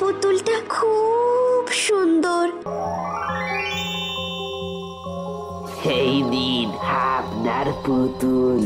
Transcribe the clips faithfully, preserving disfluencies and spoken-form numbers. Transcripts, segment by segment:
পুতুলটা খুব সুন্দর। এই নিন আপনার পুতুল।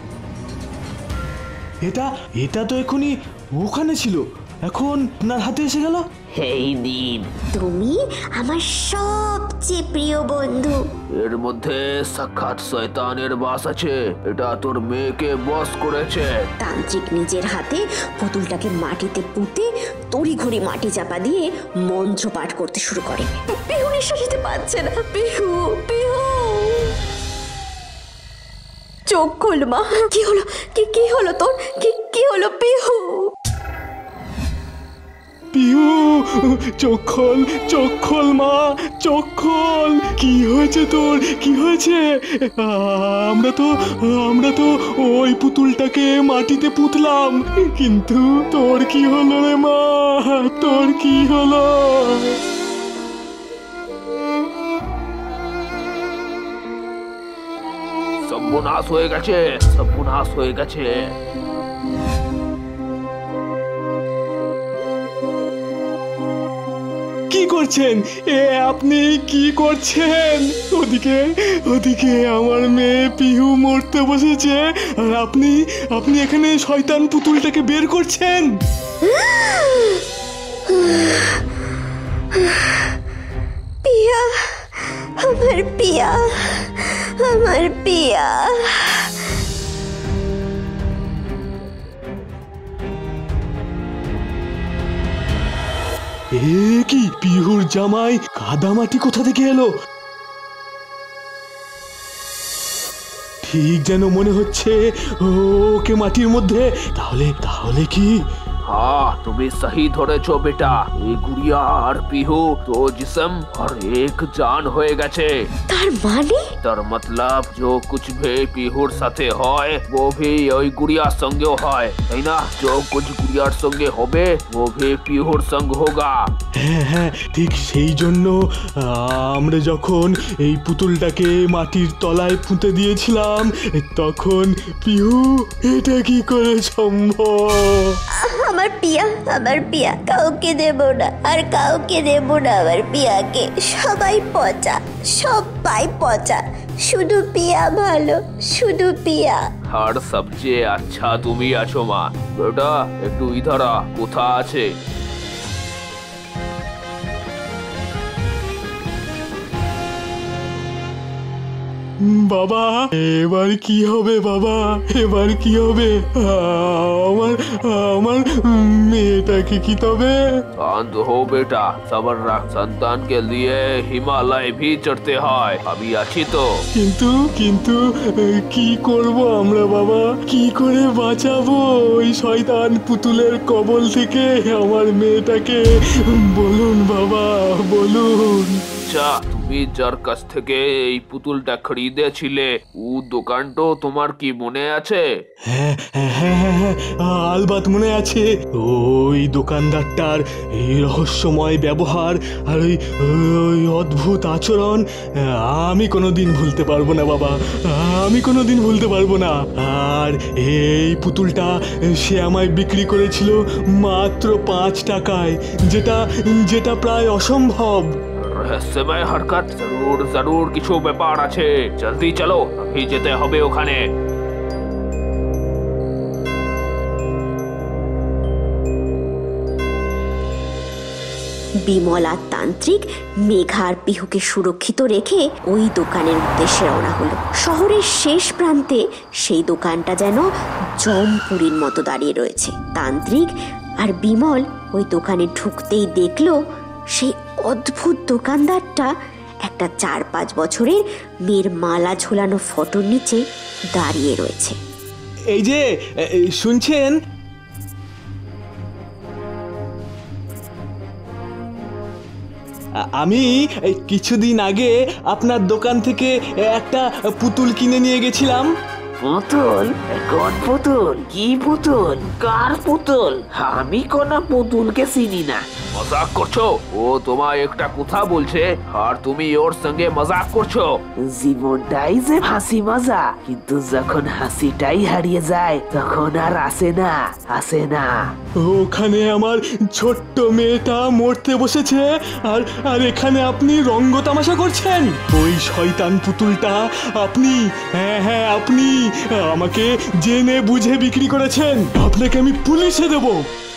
এটা এটা তো এখনই ওখানে ছিল, এখন আপনার হাতে এসে গেল। এই নিন। তুমি আমার সবচেয়ে প্রিয় বন্ধু। এর মধ্যে সাক্ষাৎ শয়তানের বাস আছে, এটা তোর মেয়েকে বশ করেছে। তান্ত্রিক নিজের হাতে পুতুলটাকে মাটিতে পুঁতে তড়িঘড়ি মাটি চাপা দিয়ে মন্ত্র পাঠ করতে শুরু করে। পিহু নিঃশ্বাস নিতে পারছে না। পিহু পিহু চোখ খোল মা। কি হলো? কি কি হলো তোর? কি কি হলো পিহু? পিহু চোখ খোল, চোখ খোল মা, চোখ খোল। কি হয়েছে তোর? কি হয়েছে? আমরা তো আমরা তো ওই পুতুলটাকে মাটিতে পুতলাম, কিন্তু তোর কি হলো রে মা? তোর কি হলো? সর্বনাশ হয়ে গেছে, সর্বনাশ হয়ে গেছে। কি করছেন এ? আপনি কি করছেন? ওদিকে ওদিকে আমার মেয়ে পিহু মরতে বসেছে, আর আপনি আপনি এখানে শয়তান পুতুলটাকে বের করছেন। পিয়া, আমার পিয়া, আমার পিয়া। এ কি? পিহুর জামাই কাদামাটি কোথা থেকে এলো? ঠিক যেন মনে হচ্ছে ওকে মাটির মধ্যে। তাহলে তাহলে কি? हाँ तुम्हें सही ধরেছো बेटा। এই গুড়িয়া আর পিহু তো जिस्म और एक जान হয়ে গেছে। তার মানে? তার मतलब जो कुछ भी পিহুর সাথে হয় वो भी ওই গুড়িয়ার সঙ্গেও হয়, তাই না? जो कुछ গুড়িয়ার সঙ্গে হবে वो भी পিহুর সঙ্গ होगा। হ্যাঁ হ্যাঁ ঠিক সেই জন্য আমরা যখন এই পুতুলটাকে মাটির তলায় পুঁতে দিয়েছিলাম তখন পিহু এটা কি করে সম্ভব? আমার পিয়া, আমার পিয়া কাউকে দেব না, আর কাউকে দেব না আমার পিয়াকে। সবাই পচা, সবাই পচা, শুধু পিয়া ভালো, শুধু পিয়া। আর সবচেয়ে আচ্ছা তুমি আছো মা। বেটা একটু ইধার আ, কোথা আছে? বাবা এবার কি হবে? বাবা এবার কি হবে? আমার আমার মেয়েটাকে কি তবে? शांत हो बेटा, सबर रख। संतान के लिए हिमालय भी चढ़ते হয়। আমি আছি তো। কিন্তু কিন্তু কি করব আমরা বাবা? কি করে বাঁচাবো ওই শয়তান পুতুলের কবল থেকে আমার মেয়েটাকে? বলুন বাবা, বলুন। আচ্ছা তুমি যার কাছ থেকে এই পুতুলটা খরিদেছিলে ও দোকানটা তোমার কি মনে আছে? হ্যাঁ হ্যাঁ হ্যাঁ হ্যাঁ আলবাত মনে আছে। ওই দোকানদারটার এই রহস্যময় ব্যবহার আর ওই ওই অদ্ভুত আচরণ আমি কোনোদিন ভুলতে পারবো না বাবা, আমি কোনোদিন ভুলতে পারবো না। আর এই পুতুলটা সে আমায় বিক্রি করেছিল মাত্র পাঁচ টাকায়, যেটা যেটা প্রায় অসম্ভব। রহস্যময় হরকত, জরুর জরুর কিছু ব্যাপার আছে। জলদি চলো, अभी যেতে হবে ওখানে। বিমল আর তান্ত্রিক মেঘা আর পিহুকে সুরক্ষিত রেখে ওই দোকানের উদ্দেশ্যে রওনা হলো। শহরের শেষ প্রান্তে সেই দোকানটা যেন জমপুরীর মতো দাঁড়িয়ে রয়েছে। তান্ত্রিক আর বিমল ওই দোকানে ঢুকতেই দেখলো সেই অদ্ভুত দোকানদারটা একটা চার পাঁচ বছরের মেয়ের মালা ঝোলানো ফটোর নিচে দাঁড়িয়ে রয়েছে। এই যে শুনছেন, আমি কিছুদিন আগে আপনার দোকান থেকে একটা পুতুল কিনে নিয়ে গেছিলাম। পুতুল? কোন পুতুল? কি পুতুল? কার পুতুল? আমি কোন পুতুলকে চিনি না। মজাক করছো? ও তোমায় একটা কথা বলছে আর তুমি ওর সঙ্গে মজাক করছো। জীবনটাই যে হাসি মজা, কিন্তু যখন হাসিটাই হারিয়ে যায় তখন আর আসে না, আসে না। ওখানে আমার ছোট্ট মেয়েটা মরতে বসেছে আর আর এখানে আপনি রঙ্গ তামাশা করছেন। ওই শয়তান পুতুলটা আপনি, হ্যাঁ হ্যাঁ আপনি আমাকে জেনে বুঝে বিক্রি করেছেন। আপনাকে আমি পুলিশে দেবো।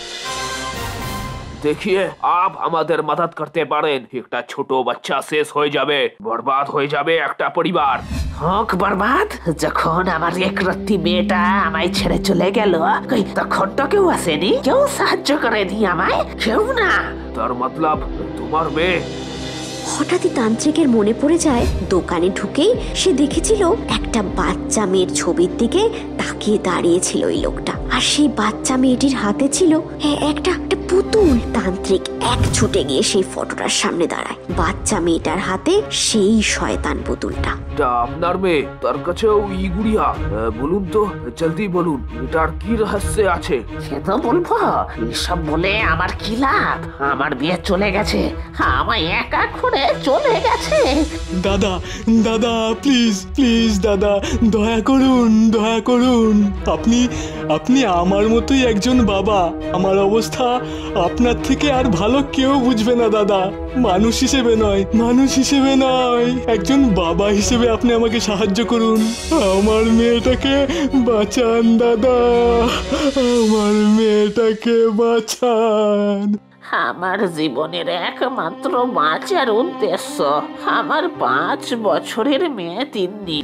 देखिए आप আমাদের मदद করতে পারেন। একটা ছোট বাচ্চা শেষ হয়ে যাবে, বরবাদ হয়ে যাবে একটা পরিবার। হোক বরবাদ, যখন আমার এক রত্তি মেয়েটা আমায় ছেড়ে চলে গেল তখন তো কেউ আসেনি, কেউ সাহায্য করেনি আমায়, কেউ না। তার মতলব তোমার মেয়ে? হঠাৎই তান্ত্রিকের মনে পড়ে যায় দোকানে ঢুকেই সে দেখেছিল একটা বাচ্চা মেয়ের ছবির দিকে তাকিয়ে দাঁড়িয়েছিল ওই লোকটা, আর সেই বাচ্চা মেয়েটির হাতে ছিল একটা একটা পুতুল। তান্ত্রিক এক ছুটে গিয়ে সেই ফটোটার সামনে দাঁড়ায়। বাচ্চা মেয়েটার হাতে সেই শয়তান পুতুলটা। আপনার মেয়ে, তার কাছেও ই গুড়িয়া? বলুন তো, জলদি বলুন, এটার কি রহস্য আছে? সে তো বলবো, এসব বলে আমার কি লাভ? আমার বিয়ে চলে গেছে, আমায় একা করে চলে গেছে। দাদা দাদা প্লিজ প্লিজ দাদা, দয়া করুন দয়া করুন। আপনি আপনি আমার মতোই একজন বাবা। আমার অবস্থা আপনার থেকে আর ভালো কেউ বুঝবে না দাদা। মানুষ হিসেবে নয়, মানুষ হিসেবে নয়, একজন বাবা হিসেবে আপনি আমাকে সাহায্য করুন। আমার মেয়েটাকে বাঁচান দাদা, আমার মেয়েটাকে বাঁচান। আমার জীবনের একমাত্র বাঁচার উদ্দেশ্য আমার পাঁচ বছরের মেয়ে তিন্নি।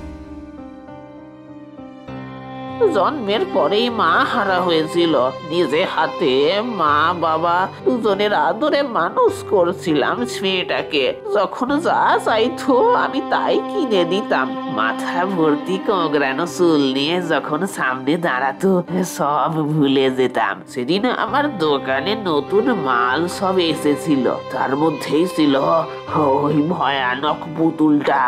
জন্মের পরেই মা হারা হয়েছিল। নিজে হাতে মা বাবা দুজনের আদরে মানুষ করছিলাম মেয়েটাকে। যখন যা চাইতো আমি তাই কিনে দিতাম। মাথা ভর্তি কোঁকড়ানো চুল নিয়ে যখন সামনে দাঁড়াতো সব ভুলে যেতাম। সেদিন আমার দোকানে নতুন মাল সব এসেছিল, তার মধ্যেই ছিল ওই ভয়ানক পুতুলটা।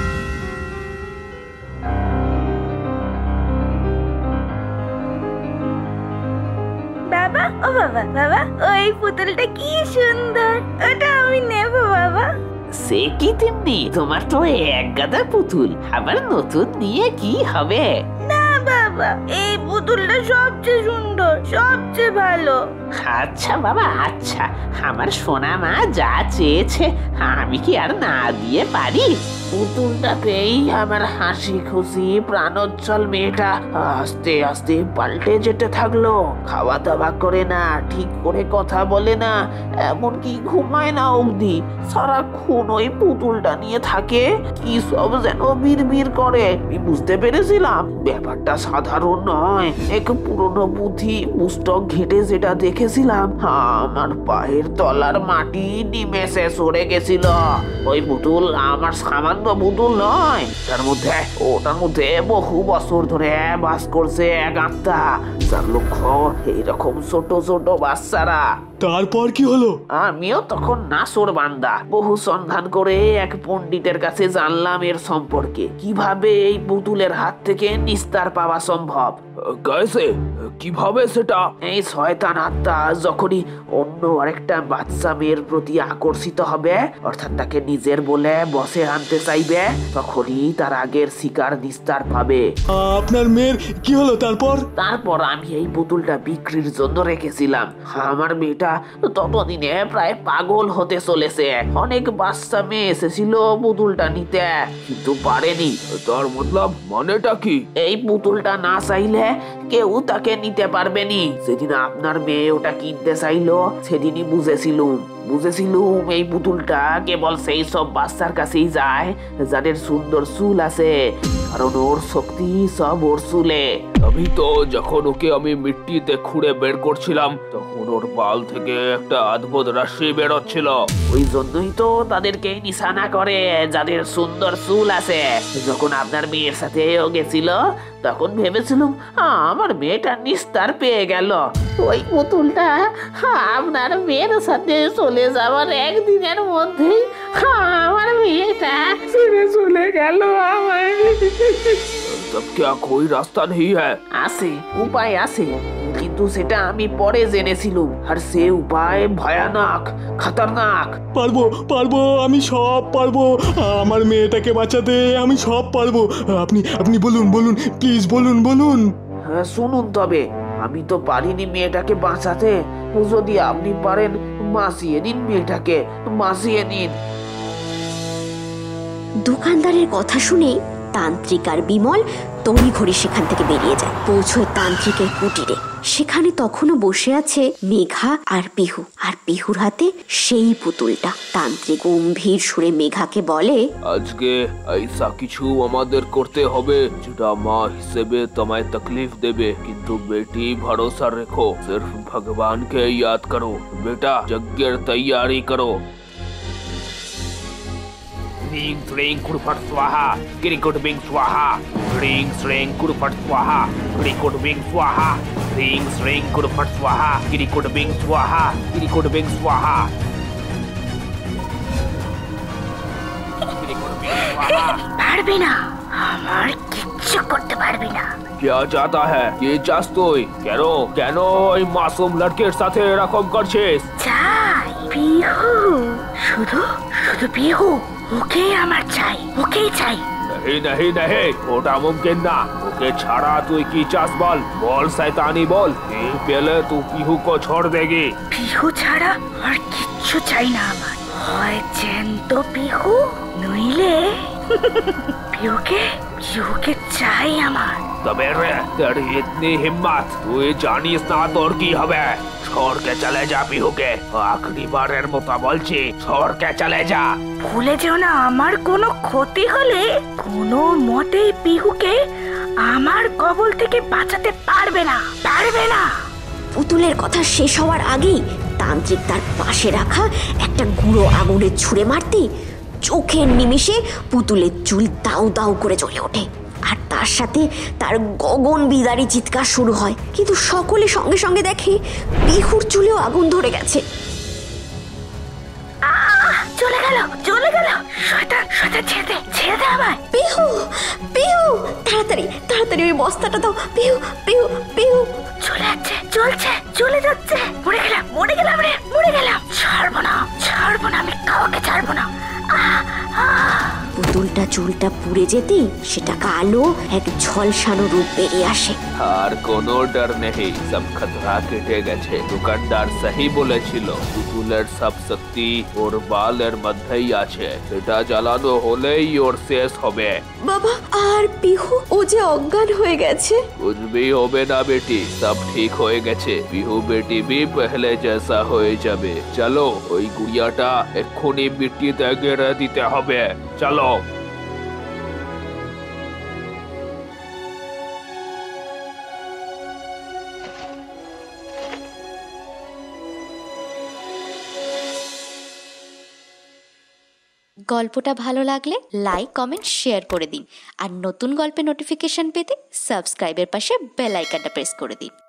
বাবা, ও বাবা, বাবা ওই পুতুলটা কি সুন্দর, ওটা আমি নেব বাবা। সে কি তিন্নি, তোমার তো এক গাদা পুতুল, আবার নতুন নিয়ে কি হবে? না বাবা, এই পুতুলটা সবচেয়ে সুন্দর, সবচেয়ে ভালো। আচ্ছা বাবা, আচ্ছা, আমার সোনা মা যা চেয়েছে আমি কি আর না দিয়ে পারি? পুতুলটাতেই আমার হাসি খুশি প্রাণোজ্জ্বল মেয়েটা আস্তে আস্তে পাল্টে যেতে থাকলো। খাওয়া দাওয়া করে না, ঠিক করে কথা বলে না, এমনকি ঘুমায় না অবধি। সারাক্ষণ ওই পুতুলটা নিয়ে থাকে, কি সব যেন বিড়বিড় করে। আমি বুঝতে পেরেছিলাম ব্যাপারটা সাধারণ নয়। এক পুরনো পুঁথি পুস্তক ঘেটে যেটা দেখেছিলাম, আমার পায়ের তলার মাটি নিমেষে সরে গেছিল। ওই পুতুল আমার সামান্য পুতুল নয়, তার মধ্যে ওটার মধ্যে বহু বছর ধরে বাস করছে এক আত্মা, যার লক্ষ্য এইরকম ছোট ছোট বাচ্চারা। তারপর কি হলো? আমিও তখন নাসর বান্দা। বহু সন্ধান করে এক পণ্ডিতের কাছে জানলাম এর সম্পর্কে, কিভাবে এই পুতুলের হাত থেকে নিস্তার পাওয়া সম্ভব। कैसे? কিভাবে সেটা? এই শয়তান আত্মা যখনই অন্য আরেকটা বাচ্চা মেয়ের প্রতি আকর্ষিত হবে, অর্থাৎ তাকে নিজের বলে বসে আনতে চাইবে, তখনই তার আগের শিকার নিস্তার পাবে। আপনার মেয়ের কি হলো তারপর? তারপর আমি এই পুতুলটা বিক্রির জন্য রেখেছিলাম। আমার মেয়েটা ততদিনে প্রায় পাগল হতে চলেছে। অনেক বাচ্চা মেয়ে এসেছিল পুতুলটা নিতে, কিন্তু পারেনি। তার মতলব মানেটা কি? এই পুতুলটা না চাইলে কেউ তাকে নিতে পারবেনি। সেদিন আপনার মেয়ে ওটা কিনতে চাইলো, সেদিনই বুঝেছিলুম বুঝেছিলুম এই পুতুলটা কেবল সেই সব বাচ্চার কাছেই যায় যাদের সুন্দর চুল আছে, কারণ ওর শক্তি সব ওর চুলে। আমি তো যখন ওকে আমি মিট্টিতে খুঁড়ে বের করছিলাম, তখন ওর বাল থেকে একটা অদ্ভুত রাশি বেরোচ্ছিল। ওই জন্যই তো তাদেরকে নিশানা করে যাদের সুন্দর চুল আছে। যখন আপনার মেয়ের সাথে ও গেছিল, তখন ভেবেছিলাম আমার মেয়েটা নিস্তার পেয়ে গেল। ওই পুতুলটা আপনার মেয়ের সাথে চলে যাওয়ার একদিনের মধ্যেই আমার মেয়েটা ছেড়ে চলে গেল আমায়। तब क्या कोई रास्ता नहीं है? আছে, উপায় আছে, কিন্তু সেটা আমি পরে জেনেছিলাম। আর সে উপায় ভয়ানক, খতরনাক। পারবো পারবো আমি সব পারবো, আমার মেয়েটাকে বাঁচাতে আমি সব পারবো। আপনি আপনি বলুন বলুন প্লিজ বলুন বলুন। হ্যাঁ, শুনুন তবে, আমি তো পারিনি মেয়েটাকে বাঁচাতে। যদি আপনি পারেন, মাসিয়ে নিন মেয়েটাকে, মাসিয়ে নিন। দোকানদারের কথা শুনে তান্ত্রিক আর বিমল তড়িঘড়ি সেখান থেকে বেরিয়ে যায়, পৌঁছয় তান্ত্রিকের কুটিরে। সেখানে তখনও বসে আছে মেঘা আর পিহু, আর পিহুর হাতে সেই পুতুলটা। তান্ত্রিক গম্ভীর সুরে মেঘাকে বলে, আজকে ऐसा কিছু আমাদের করতে হবে যেটা মা হিসেবে তোমায় তকলিফ দেবে, কিন্তু বেটি ভরসা রেখো, সির্ফ ভগবানকে याद করো। বেটা যজ্ঞের তৈয়ারি করো। ह्रीं श्रीं कुड़फट स्वाहा किरिकुट बिंग स्वाहा ह्रीं श्रीं कुड़फट स्वाहा किरिकुट बिंग स्वाहा ह्रीं श्रीं कुड़फट स्वाहा किरिकुट बिंग स्वाहा किरिकुट बिंग स्वाहा পারবি না, আমার কিচ্ছু করতে পারবি না। क्या चाहता है ये চাস তুই? কেন কেন ওই মাসুম লড়কের সাথে এরকম করছিস? চাই পিহু, শুধু শুধু পিহু, ওকে আমার চাই, ওকেই চাই। नहीं नहीं नहीं, ওটা মুমকিন না। ওকে ছাড়া তুই কি চাস বল, বল শয়তানি বল। এই পেলে তুই পিহু को छोड़ देगी। পিহু ছাড়া আর কিচ্ছু চাই না আমার। হয় জ্যান্ত পিহু, নইলে পিহুকে পিহুকে চাই আমার। তবে রে তোর ইতনি হিম্মত, তুই জানিস না তোর কি হবে। छोड़ के चले जा पिहू के, आखिरी बारेर মতো বলছি, छोड़ के चले जा। ভুলে যেও না, আমার কোনো ক্ষতি হলে কোনো মতেই পিহুকে আমার কবল থেকে বাঁচাতে পারবে না, পারবে না। পুতুলের কথা শেষ হওয়ার আগেই তান্ত্রিক তার পাশে রাখা একটা গুঁড়ো আগুনে ছুঁড়ে মারতে চোখের নিমিষে পুতুলের চুল দাউ দাউ করে জ্বলে ওঠে, আর তার সাথে তার গগন বিদারী চিৎকার শুরু হয়। কিন্তু সকলে সঙ্গে সঙ্গে দেখে পিহুর চুলেও আগুন ধরে গেছে। চলে গেল, চলে গেল, শয়তান, শয়তান, ছেড়ে দে, ছেড়ে দে আমায়। পিহু পিহু তাড়াতাড়ি তাড়াতাড়ি ওই বস্তাটা দাও। পিহু পিহু পিহু চলে যাচ্ছে, চলছে, চলে যাচ্ছে। মরে গেলাম, মরে গেলাম রে, মরে গেলাম। ছাড়বো না, ছাড়বো না, আমি কাউকে ছাড়বো না। পুতুলটা চুলটা পুড়ে যেতেই সেটা কালো এক ঝলসানো রূপ বেরিয়ে আসে। আর কোনো ডর নেই, সব খতরা কেটে গেছে। দোকানদার সহি বলেছিল, পুতুলের সব শক্তি ওর বালের মধ্যেই আছে, সেটা জ্বালানো হলেই ওর শেষ হবে। বাবা, আর পিহু ও যে অজ্ঞান হয়ে গেছে। कुछ भी হবে না বেটি, সব ঠিক হয়ে গেছে। পিহু বেটি भी पहले जैसा হয়ে যাবে। চলো, ওই গুড়িয়াটা এক্ষুনি মিট্টিতে গেড়ে দিতে হবে। চলো। গল্পটা ভালো লাগলে লাইক, কমেন্ট, শেয়ার করে দিন। আর নতুন গল্পের নোটিফিকেশন পেতে সাবস্ক্রাইবের পাশে বেল আইকনটা প্রেস করে দিন।